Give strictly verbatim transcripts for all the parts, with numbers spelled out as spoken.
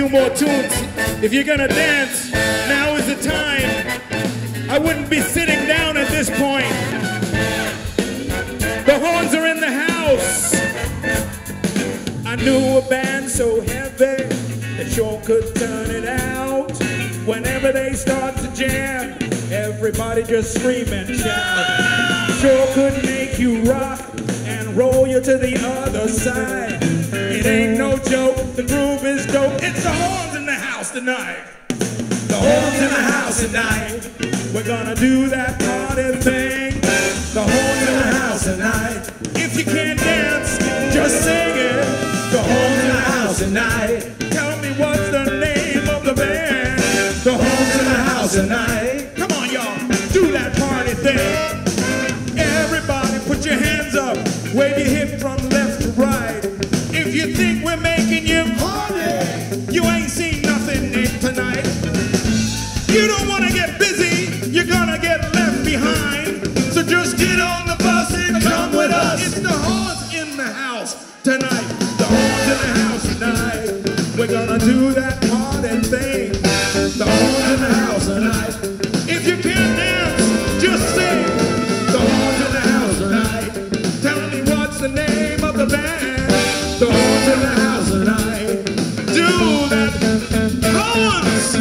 few more tunes. If you're gonna dance, now is the time. I wouldn't be sitting down at this point. The horns are in the house. I knew a band so heavy that sure could turn it out. Whenever they start to jam, everybody just scream and shout. Sure could make you rock and roll you to the other side. It ain't no joke, the groove is dope. It's the horns in the house tonight. The horns in the house tonight. We're gonna do that party thing. The horns in the house tonight. If you can't dance, just sing it. The horns in the house tonight. Tell me what's the name of the band. The horns in the house tonight. Come on, y'all, do that party thing. Everybody put your hands up, wave your hip from left to right. If you think we're making you party, you ain't seen nothing in tonight. You don't want to get busy, you're gonna get left behind. So just get on the bus and come with us. It's the horns in the house tonight. The horns in the house tonight. We're gonna do that party thing. The horns in the house tonight. If you can't dance, just sing. The horns in the house tonight. Tell me what's the name of the band. The horns in the house tonight. Do that horns.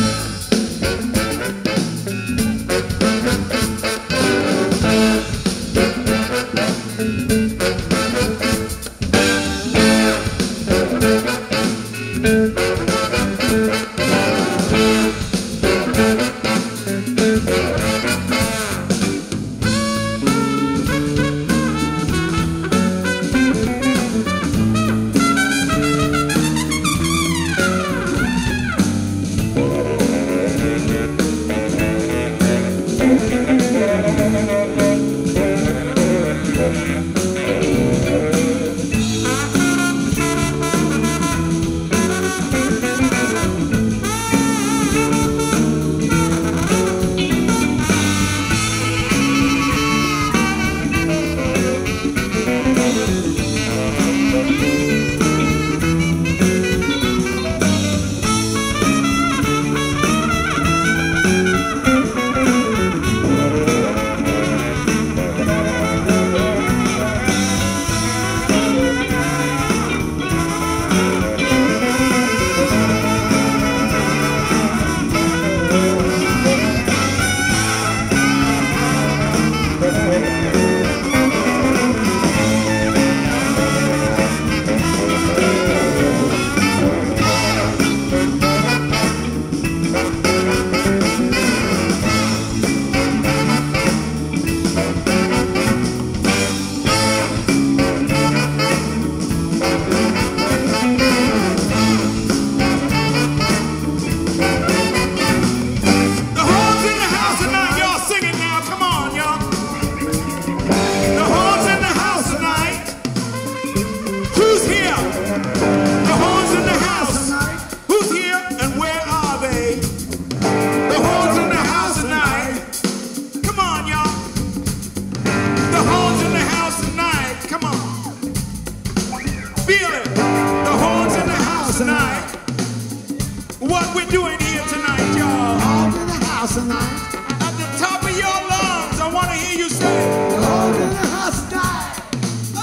What we're doing here tonight, y'all. Horns in the house tonight. At the top of your lungs, I want to hear you say, Horns in the house tonight. oh,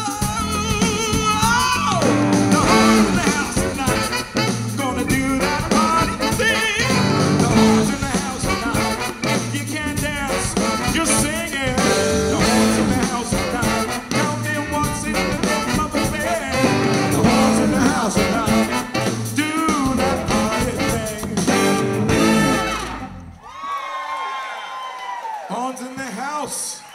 oh, the horns in the house tonight. Gonna do that party thing. The horns in the house tonight. If you can't dance, just sing it. The horns in the house tonight. Tell me what's in the name of the band. The horns in the house tonight. Do that party thing. Horns in the house.